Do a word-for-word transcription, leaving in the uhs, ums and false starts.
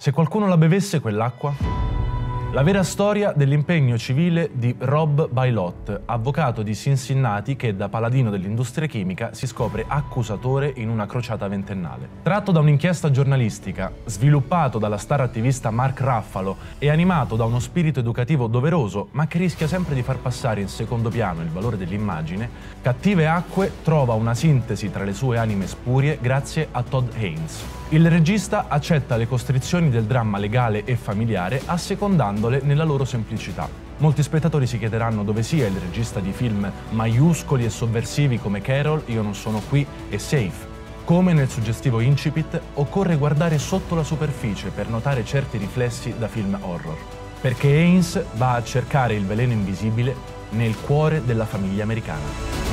Se qualcuno la bevesse quell'acqua? La vera storia dell'impegno civile di Rob Bailot, avvocato di Cincinnati che da paladino dell'industria chimica si scopre accusatore in una crociata ventennale. Tratto da un'inchiesta giornalistica, sviluppato dalla star attivista Mark Ruffalo e animato da uno spirito educativo doveroso, ma che rischia sempre di far passare in secondo piano il valore dell'immagine, Cattive Acque trova una sintesi tra le sue anime spurie grazie a Todd Haynes. Il regista accetta le costrizioni del dramma legale e familiare assecondandole nella loro semplicità. Molti spettatori si chiederanno dove sia il regista di film maiuscoli e sovversivi come Carol, Io non sono qui e Safe. Come nel suggestivo incipit, occorre guardare sotto la superficie per notare certi riflessi da film horror. Perché Haynes va a cercare il veleno invisibile nel cuore della famiglia americana.